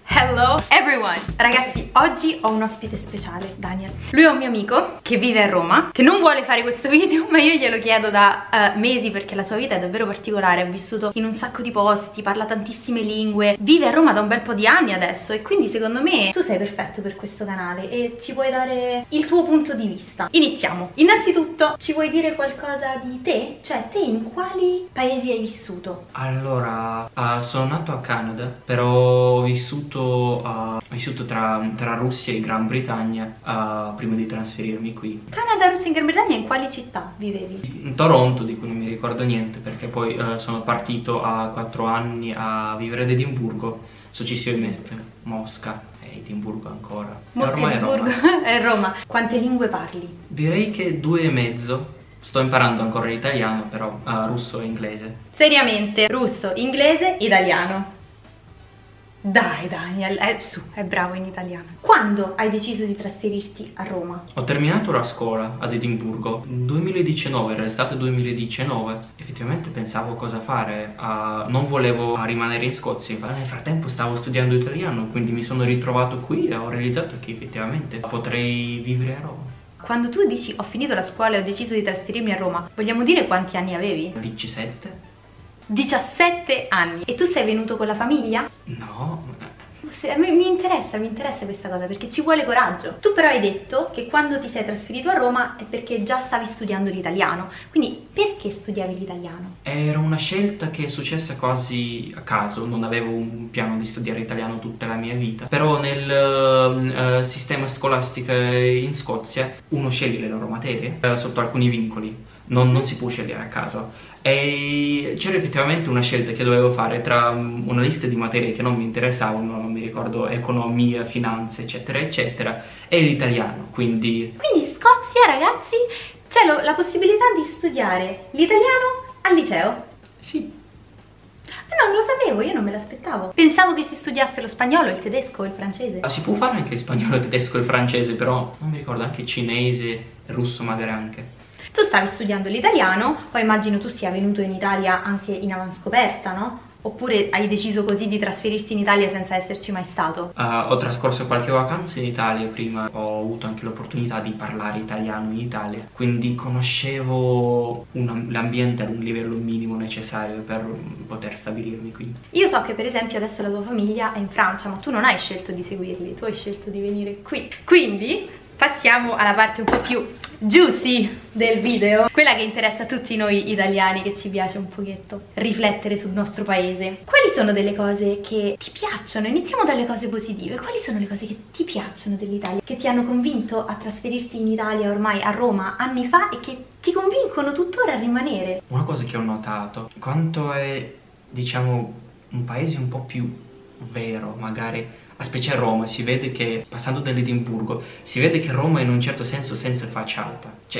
Hello everyone! Ragazzi, oggi ho un ospite speciale, Daniel. Lui è un mio amico che vive a Roma, che non vuole fare questo video, ma io glielo chiedo da mesi perché la sua vita è davvero particolare. Ha vissuto in un sacco di posti, parla tantissime lingue, vive a Roma da un bel po' di anni adesso e quindi secondo me tu sei perfetto per questo canale e ci puoi dare il tuo punto di vista. Iniziamo! Innanzitutto, ci vuoi dire qualcosa di te? Cioè, te in quali paesi hai vissuto? Allora, sono nato a Canada, però ho vissuto tra Russia e Gran Bretagna prima di trasferirmi qui. Canada, Russia e Gran Bretagna, in quali città vivevi? In Toronto, di cui non mi ricordo niente, perché poi sono partito a 4 anni a vivere ad Edimburgo, successivamente Mosca e Edimburgo ancora. Mosca, Edimburgo e Roma. Quante lingue parli? Direi che 2 e mezzo. Sto imparando ancora l'italiano, però russo e inglese. Seriamente, russo, inglese, italiano. Dai Daniel, su, è bravo in italiano. Quando hai deciso di trasferirti a Roma? Ho terminato la scuola ad Edimburgo 2019, era l'estate 2019. Effettivamente pensavo cosa fare, non volevo rimanere in Scozia. Nel frattempo stavo studiando italiano, quindi mi sono ritrovato qui e ho realizzato che effettivamente potrei vivere a Roma. Quando tu dici ho finito la scuola e ho deciso di trasferirmi a Roma, vogliamo dire quanti anni avevi? 17? 17 anni. E tu sei venuto con la famiglia? No. Mi interessa questa cosa perché ci vuole coraggio. Tu però hai detto che quando ti sei trasferito a Roma è perché già stavi studiando l'italiano. Quindi perché studiavi l'italiano? Era una scelta che è successa quasi a caso, non avevo un piano di studiare italiano tutta la mia vita. Però nel sistema scolastico in Scozia uno sceglie le loro materie sotto alcuni vincoli. Non si può scegliere a caso e c'era effettivamente una scelta che dovevo fare tra una lista di materie che non mi interessavano, non mi ricordo, economia, finanze, eccetera, eccetera, e l'italiano, quindi Scozia, ragazzi, c'è la possibilità di studiare l'italiano al liceo? Sì. Non lo sapevo, io non me l'aspettavo. Pensavo che si studiasse lo spagnolo, il tedesco e il francese. Si può fare anche il spagnolo, il tedesco e il francese, però non mi ricordo, anche cinese, il russo magari anche. Tu stavi studiando l'italiano, poi immagino tu sia venuto in Italia anche in avanscoperta, no? Oppure hai deciso così di trasferirti in Italia senza esserci mai stato? Ho trascorso qualche vacanza in Italia prima, ho avuto anche l'opportunità di parlare italiano in Italia, quindi conoscevo l'ambiente ad un livello minimo necessario per poter stabilirmi qui. Io so che per esempio adesso la tua famiglia è in Francia, ma tu non hai scelto di seguirli, tu hai scelto di venire qui. Quindi passiamo alla parte un po' più juicy del video, quella che interessa a tutti noi italiani, che ci piace un pochetto riflettere sul nostro paese. Quali sono delle cose che ti piacciono? Iniziamo dalle cose positive. Quali sono le cose che ti piacciono dell'Italia, che ti hanno convinto a trasferirti in Italia ormai a Roma anni fa e che ti convincono tuttora a rimanere? Una cosa che ho notato, quanto è, diciamo, un paese un po' più vero, magari specie a Roma, si vede che, passando dall'Edimburgo, si vede che Roma è in un certo senso senza facciata. Cioè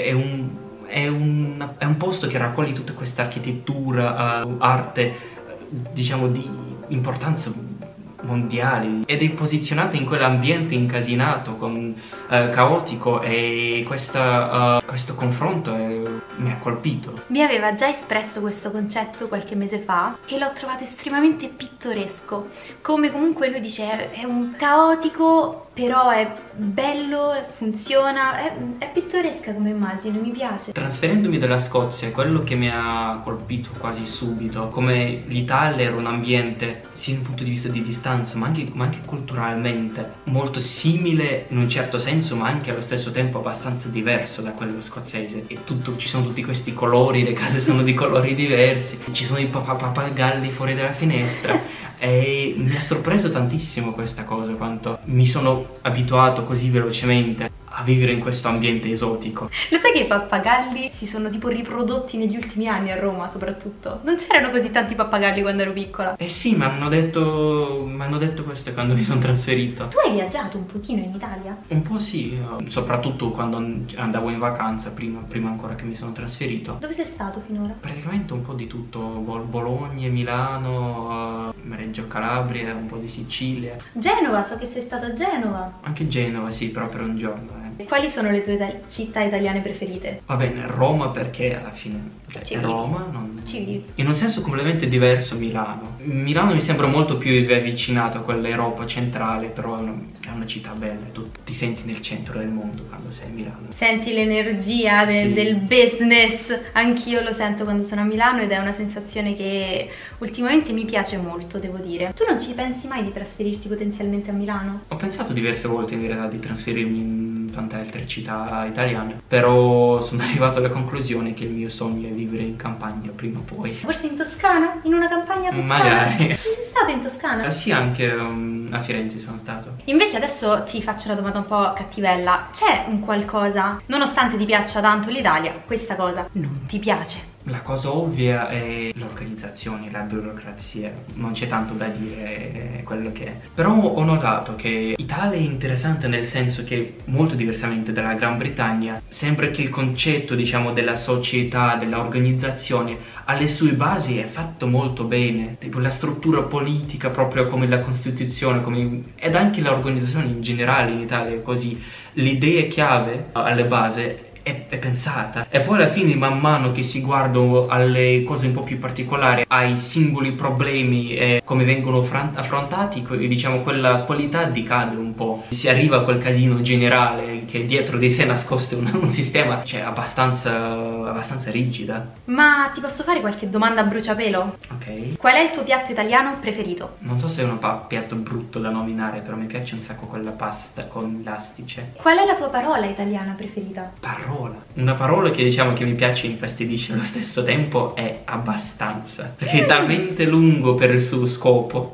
è un posto che raccoglie tutta questa architettura, arte, diciamo di importanza mondiale, ed è posizionata in quell'ambiente incasinato, caotico, e questo confronto mi ha colpito. Mi aveva già espresso questo concetto qualche mese fa e l'ho trovato estremamente pittoresco, come comunque lui dice è un caotico, però è bello, funziona, è pittoresca come immagine, mi piace. Trasferendomi dalla Scozia, quello che mi ha colpito quasi subito, come l'Italia era un ambiente, sia da un punto di vista di distanza, ma anche culturalmente, molto simile in un certo senso, ma anche allo stesso tempo abbastanza diverso da quello scozzese. E ci sono tutti questi colori, le case sono di colori diversi, ci sono i pappagalli fuori dalla finestra. E mi ha sorpreso tantissimo questa cosa, quanto mi sono abituato così velocemente a vivere in questo ambiente esotico. Lo sai che i pappagalli si sono tipo riprodotti negli ultimi anni a Roma soprattutto? Non c'erano così tanti pappagalli quando ero piccola. Eh sì, mi hanno detto questo quando mi sono trasferito. Tu hai viaggiato un pochino in Italia? Un po' sì, soprattutto quando andavo in vacanza, prima ancora che mi sono trasferito. Dove sei stato finora? Praticamente un po' di tutto, Bologna, Milano, Reggio Calabria, un po' di Sicilia. Genova, so che sei stato a Genova. Anche Genova, sì, però per un giorno. Quali sono le tue città italiane preferite? Va bene, Roma perché alla fine è Roma, in un senso completamente diverso Milano. Milano mi sembra molto più avvicinato a quell'Europa centrale, però è una città bella, tu ti senti nel centro del mondo quando sei a Milano. Senti l'energia del business, anch'io lo sento quando sono a Milano ed è una sensazione che ultimamente mi piace molto, devo dire. Tu non ci pensi mai di trasferirti potenzialmente a Milano? Ho pensato diverse volte in realtà di trasferirmi in tante altre città italiane, però sono arrivato alla conclusione che il mio sogno è vivere in campagna prima o poi. Forse in Toscana? In una campagna toscana? Magari. Sei stato in Toscana? Sì, anche a Firenze sono stato. Invece adesso ti faccio una domanda un po' cattivella. C'è un qualcosa, nonostante ti piaccia tanto l'Italia, questa cosa non ti piace? La cosa ovvia è l'organizzazione, la burocrazia, non c'è tanto da dire, è quello che è. Però ho notato che Italia è interessante nel senso che, molto diversamente dalla Gran Bretagna, sembra che il concetto, diciamo, della società, dell'organizzazione, alle sue basi è fatto molto bene. Tipo la struttura politica, proprio come la Costituzione, ed anche l'organizzazione in generale in Italia è così. L'idea chiave alle basi è pensata, e poi alla fine man mano che si guardano alle cose un po' più particolari, ai singoli problemi e come vengono affrontati, diciamo quella qualità decade un po'. Si arriva a quel casino generale che dietro di sé nascoste un sistema, cioè abbastanza rigida. Ma ti posso fare qualche domanda a bruciapelo? Ok. Qual è il tuo piatto italiano preferito? Non so se è un piatto brutto da nominare, però mi piace un sacco quella pasta con l'astice. Qual è la tua parola italiana preferita? Una parola che diciamo che mi piace e infastidisce allo stesso tempo è abbastanza, perché è talmente lungo per il suo scopo.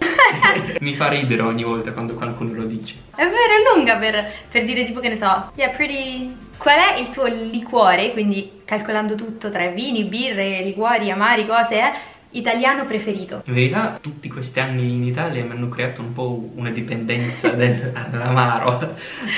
Mi fa ridere ogni volta quando qualcuno lo dice. È vero, è lunga per dire tipo, che ne so, yeah, pretty. Qual è il tuo liquore, quindi calcolando tutto tra vini, birre, liquori, amari, cose, italiano preferito? In verità tutti questi anni in Italia mi hanno creato un po' una dipendenza dall'amaro.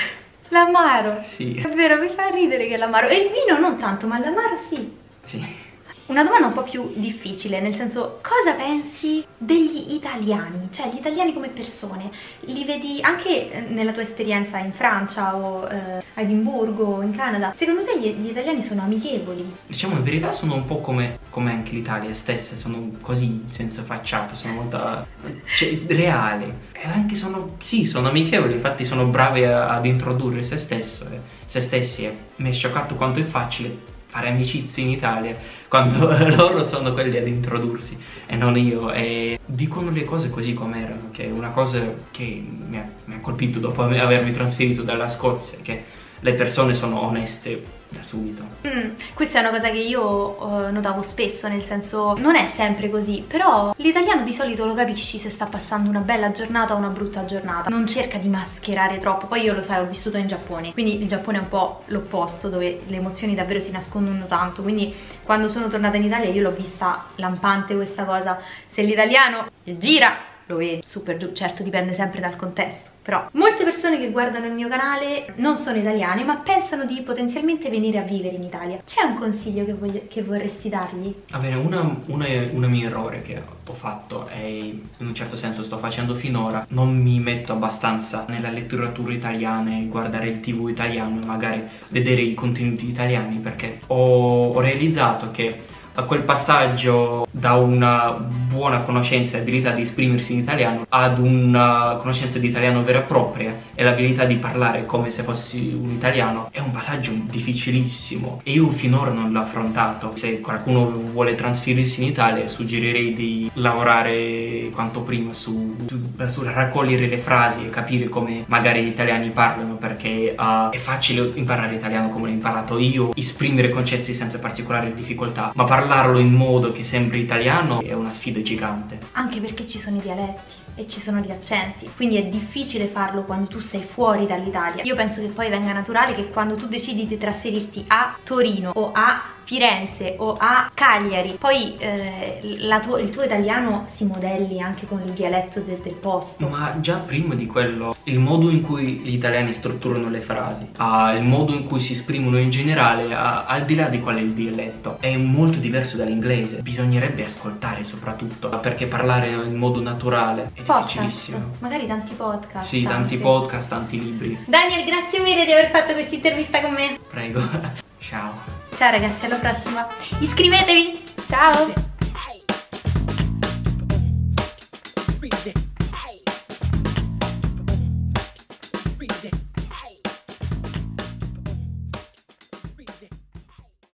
L'amaro? Sì. È vero, mi fa ridere che l'amaro. E il vino non tanto, ma l'amaro sì. Sì. Una domanda un po' più difficile, nel senso, cosa pensi degli italiani? Cioè, gli italiani come persone? Li vedi anche nella tua esperienza in Francia o a Edimburgo, in Canada? Secondo te gli italiani sono amichevoli? Diciamo, in verità sono un po' come anche l'Italia stessa, sono così, senza facciata, sono molto reali. E anche sono amichevoli, infatti sono bravi ad introdurre se stessi. E mi è scioccato quanto è facile fare amicizie in Italia quando loro sono quelli ad introdursi e non io, e dicono le cose così come erano, che è una cosa che mi ha colpito dopo avermi trasferito dalla Scozia, che le persone sono oneste da subito. Questa è una cosa che io notavo spesso, nel senso, non è sempre così, però l'italiano di solito lo capisci se sta passando una bella giornata o una brutta giornata, non cerca di mascherare troppo. Poi io lo sai, ho vissuto in Giappone, quindi il Giappone è un po' l'opposto, dove le emozioni davvero si nascondono tanto, quindi quando sono tornata in Italia io l'ho vista lampante questa cosa. Se l'italiano gira, lo vedi, super giù, certo dipende sempre dal contesto, però molte persone che guardano il mio canale non sono italiane ma pensano di potenzialmente venire a vivere in Italia. C'è un consiglio che vorresti dargli? Va bene, una mio errore che ho fatto e in un certo senso sto facendo finora, non mi metto abbastanza nella letteratura italiana e guardare il TV italiano e magari vedere i contenuti italiani, perché ho realizzato che a quel passaggio da una buona conoscenza e abilità di esprimersi in italiano ad una conoscenza di italiano vera e propria e l'abilità di parlare come se fossi un italiano è un passaggio difficilissimo e io finora non l'ho affrontato. Se qualcuno vuole trasferirsi in Italia suggerirei di lavorare quanto prima su raccogliere le frasi e capire come magari gli italiani parlano, perché è facile imparare italiano come l'ho imparato io, esprimere concetti senza particolari difficoltà, ma parlarlo in modo che sembri italiano è una sfida gigante. Anche perché ci sono i dialetti e ci sono gli accenti, quindi è difficile farlo quando tu sei fuori dall'Italia. Io penso che poi venga naturale che quando tu decidi di trasferirti a Torino o a Firenze o a Cagliari, poi il tuo italiano si modelli anche con il dialetto del posto. Ma già prima di quello, il modo in cui gli italiani strutturano le frasi, il modo in cui si esprimono in generale, al di là di qual è il dialetto, è molto diverso dall'inglese. Bisognerebbe ascoltare soprattutto, perché parlare in modo naturale è difficilissimo. Magari tanti podcast. Sì, tanti podcast, tanti libri. Daniel, grazie mille di aver fatto questa intervista con me. Prego. Ciao. Ciao ragazzi, alla prossima. Iscrivetevi. Ciao.